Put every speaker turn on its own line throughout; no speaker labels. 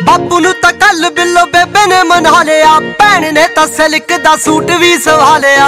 बापू नू तां कल बिल्लो बेबे ने मना लिया, भैन ने तां सिल्क दा सूट भी सवा लिया।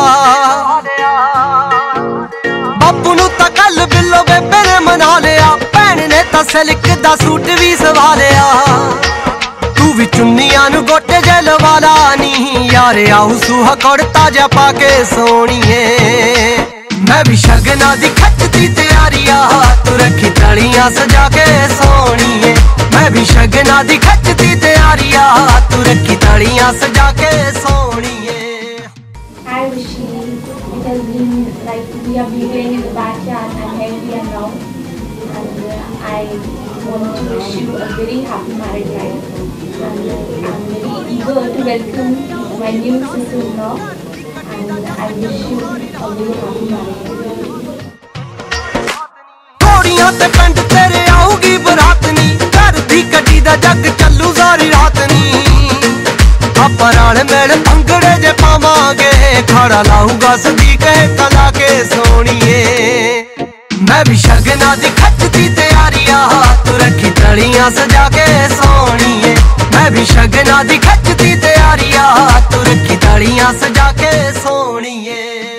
बापू नू तां कल बिल्लो बेबे ने मना लिया, भैन ने तां सिल्क दा सूट भी सवा लिया। तू भी चुन्नियां नू गोटे जे लवा ला नी, यार आऊ सूहा कुड़ता जा पाके सोणीए। मैं भी शगना दी खचती तैयारिया, तू रखी तलियां सजा के सोणीए। मैं भी शगना दी खचती तैयारिया, तू रखी तलियां सजा के सोणीए।
Hi Rishi, it has been like we have been playing in the backyard and here we are now, and I want to wish you a very happy married life, and I'm very eager to welcome my new sister-in-law, and I wish you a very happy married life.
घोड़ियां ते पिंड तेरे आऊगी बरात नी, घर दी गड्डी दा जग चलू सारी रात नी। आपां नाल मेल भंगड़े जे पावांगे, खड़ा लाऊगा सदीक कला के सोणीए। मैं भी शगना दी खचती तैयारिया, तू रखी तलियां सजा के सोणीए। मैं भी शगना दी खचती तैयारिया, तू रखी तलियां सजा के सोणीए।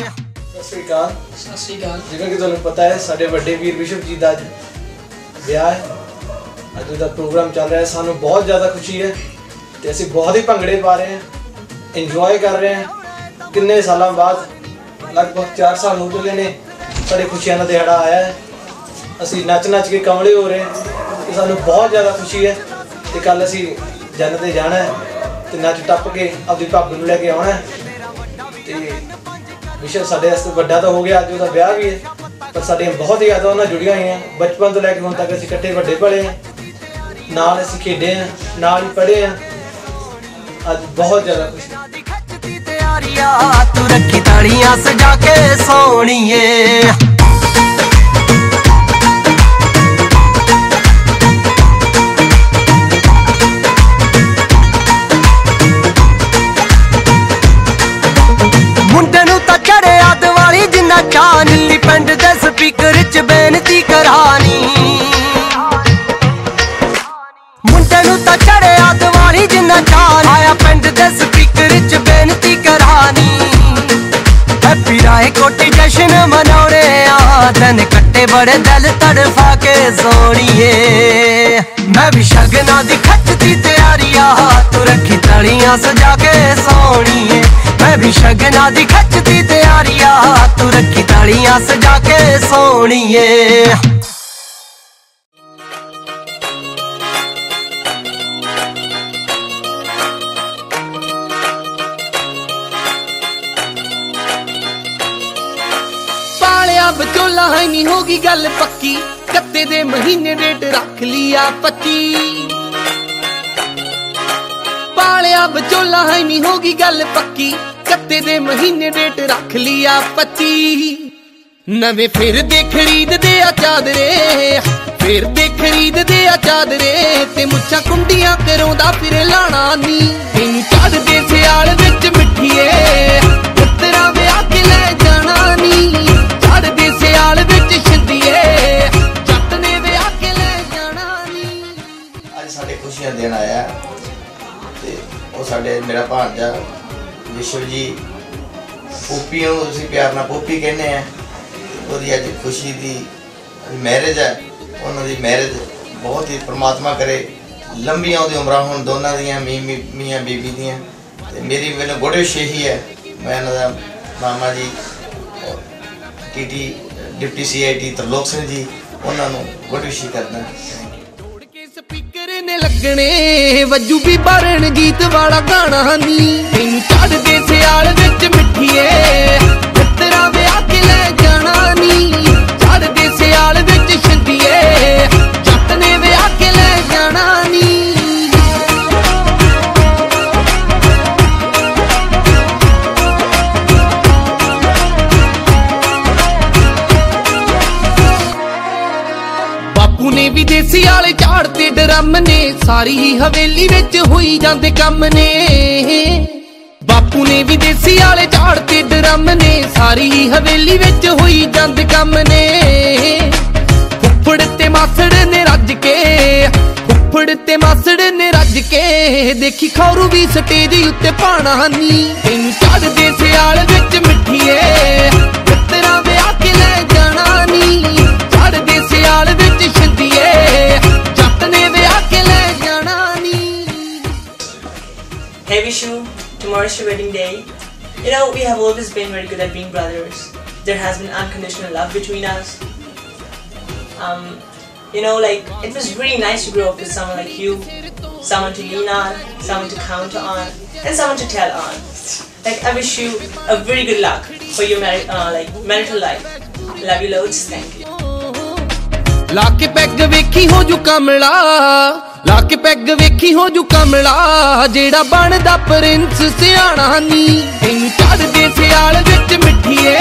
सत श्री अकाल। जिवें कि तुहानूं पता है साडे वड्डे वीर विश्वजीत दा विआह है, अज दा प्रोग्राम चल रहा है। सानू बहुत ज़्यादा खुशी है ते असीं बहुत ही भंगड़े पा रहे हैं, इंजॉय कर रहे हैं। किन्ने सालों बाद लगभग 4 साल हो चुके ने साडे खुशियां दा दिहाड़ा आया है। असीं नच नच के कमले हो रहे हैं ते सानू बहुत ज़्यादा खुशी है। ते कल असीं जन्नत ते जाना है ते नच टप के अपनी भाभी नूं लैके आउणा है। ते विषय साढ़े वास्ते वड्डा तो हो गया, अज उसका ब्याह भी है, पर साडियां बहुत ही यादां उन्हां जुड़ियां हुई हैं। बचपन तो लैके हुण तक असीं इकट्ठे वड्डे पले हैं, नाल असीं खेडे हैं, नाल ही पढ़े हैं। अज बहुत ज़्यादा खुशी।
तू रखी तलियां सजा के सोणीए। मुंडे नू तां चढ़िया दिवाली जिन्ना चाऽ नी, पिंड दे स्पीकर च बेनती करानी। मुंडे नू तां चढ़िया दिवाली जिन्ना चाऽ, आया पिंड दे स्पीकर च बेनती करानी। हैप्पी राय कोटी जश्न मनाउणे आ, दिन कट्टे बड़े दिल तड़फा के सोणीए। मैं भी शगना दी खचती तैयारिया, तू रखी तलियां सजा के सोणीए। मैं भी शगना दी खचती तैयारिया, तू रखी तलियां सजा के सोणीए।
पालिया बचोला है नहीं होगी गल पक्की, कत्ते दे महीने डेट रख लिया 25। पालिया बचोला है नहीं होगी गल पक्की, कत्ते दे महीने डेट रख लिया 25। नवे फिर दे खरीद दे आ चादरे, फिर दे खरीद दे आ चादरे, ते मुच्छां कुंडियां करोंदा फिर लाना नी। तेनू चढ़दे सियाल विच मिठीए, पुत्तरा विआह के ले जाना नी। चढ़दे सियाल विच छिंदिए, जट ने विआह के ले जाना नी।
अज साडे खुशियां देण आया ते ओ साडे मेरा भांजा विश्व जी पोपी नूं असीं प्यार नाल पोपी कहने आ। ਉਹਦੀ ਅੱਜ खुशी ਦੀ मैरिज है, उन्होंने मैरिज बहुत ही परमात्मा करे लंबियां ਉਹਦੀ उम्र होण दोनों दियां मियाँ बीबी दियां। ते मेरी मैनूं बड़ी शेही है, मैं इन्हां दा मामा जी TT deputy CIT Tarlok Singh ji, उन्होंने बड़ी खुशी करदा।
स्पीकर ने लगने वजू भी बारण गीत वाला गाना नी। तेनू चढ़दे सियाल विच मिठीए, पुत्तरा विआह के ले जाना नी। चढ़दे सियाल विच छिंदिए, जट ने विआह के ले जाना नी। ने विदेसी आले झाड़ते ड्रम ने, सारी ही हवेली विच होई जांदे कम ने। बापू ने विदेसी आले झाड़ते ड्रम ने, सारी ही हवेली विच होई जांदे कम ने। फुफड़ ते मासड़ ने रज के, फुफड़ ते मासड़ ने रज देखी खौरू भी स्टेज उत्ते पाना नी तेनू चढ़दे सियाल विच मिठीए मित्तरां दे आके ले जाना नी चढ़दे सियाल विच छंदिए जट ने दे आके ले जाना नी।
Hey Vishu, tomorrow's your wedding day. You know, we have always been very good at being brothers. There has been unconditional love between us. You know, like, it was really nice to grow up with someone like you, someone to lean on, someone to count on, and someone to tell on. Like, I wish you a very good luck for your marital life. Love you loads. Thank you.
लाके peg वेखी हो जू कमला लाके peg वेखी हो जू कमला जेड़ा बनदा प्रिंस सियाणा नी तेनू चढ़दे सियाल विच मिठीए